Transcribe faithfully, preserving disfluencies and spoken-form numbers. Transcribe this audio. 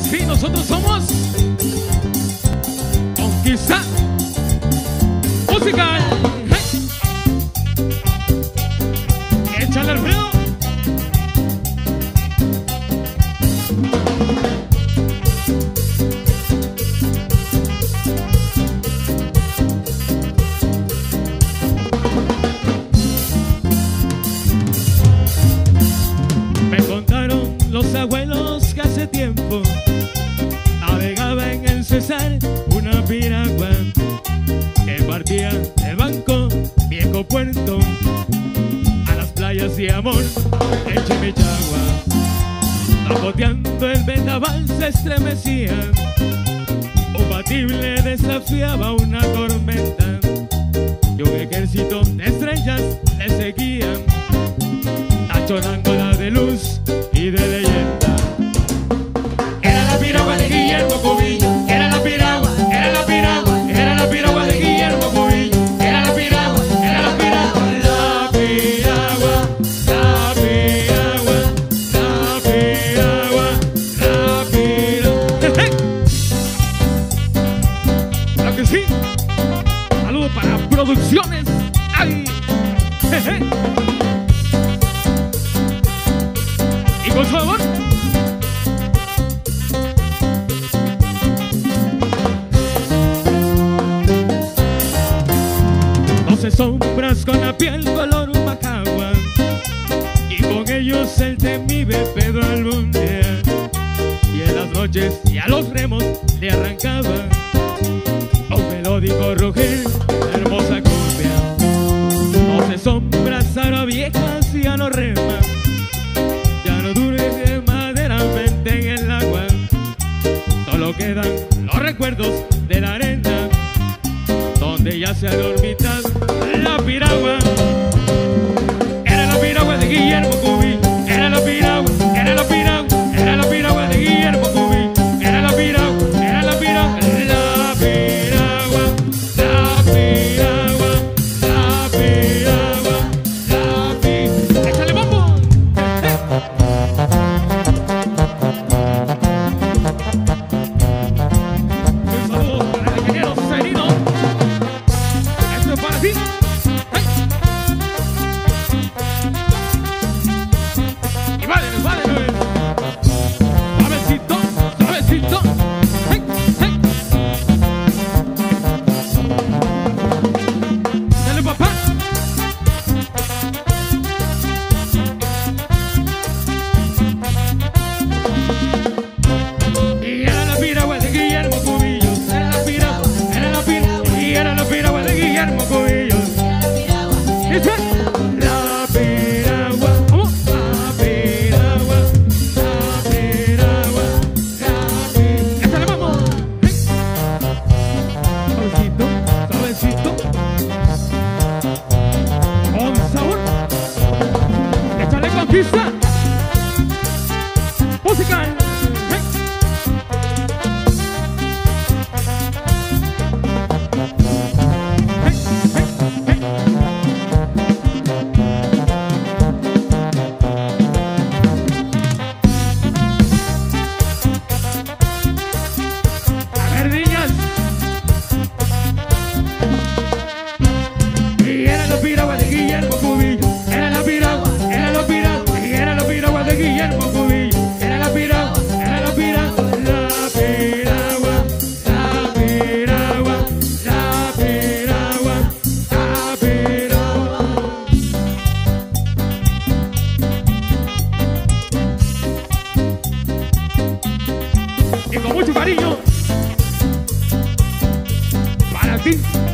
sí, nosotros somos Conquista Musical. Hey. Échale, Alfredo. Me contaron los abuelos que hace tiempo navegaba en el Cesar una piragua que partía de Banco Viejo Puerto a las playas de amor en Chimichagua. Zapoteando el vendaval se estremecía, un batible desafiaba una tormenta y un ejército de estrellas le seguían, tachonándola de luz y de leyenda. Era la piragua de Guillermo Cubillo, era la piragua, era la piragua, era la piragua de Guillermo Cubillo, era la piragua, era la piragua, la piragua, la piragua, la piragua, la piragua. Claro que sí. Saludos para Producciones. ¡Ay! Jeje. Y con su amor. Doce sombras con la piel color macagua, y con ellos el temible Pedro Albundia, y en las noches y a los remos le arrancaba un melódico rugir, hermosa cumbia. Doce sombras ahora viejas ya no reman, ya no duren maderamente en el agua, solo quedan los recuerdos de la arena donde ya se ha dormitado la piragua. Era la piragua de Guillermo Cubillo, era la piragua, era la piragua, era la piragua de Guillermo Cubillo, era la piragua, era la piragua, la piragua, la piragua, la piragua, la piragua. ¡Échale bombo! Un saludo para el ingeniero Serino. Esto es para ti. ¡Hey! Y vale, vale, suavecito, suavecito. ¡Hey! ¡Hey! Dale, papá. Y era la piragua de Guillermo Cubillo, era la piragua, era la piragua, y era la piragua de Guillermo Cubillo. Eso es. La piragua, ¿cómo? La piragua, la piragua, la piragua. ¡Échale, vamos! ¡Hey! Suavecito, suavecito. Con sabor. ¡Échale, Conquista Musical! ¡Hey! ¡Hey! ¡Hey! ¡Hey! A ver, niñas. Y era la piragua de Guillermo Cubillo, era la piragua, era la piragua, y era la piragua de Guillermo Cubillo, era la piragua, era la piragua, la piragua, la piragua, la piragua, la piragua. Y con mucho cariño para ti.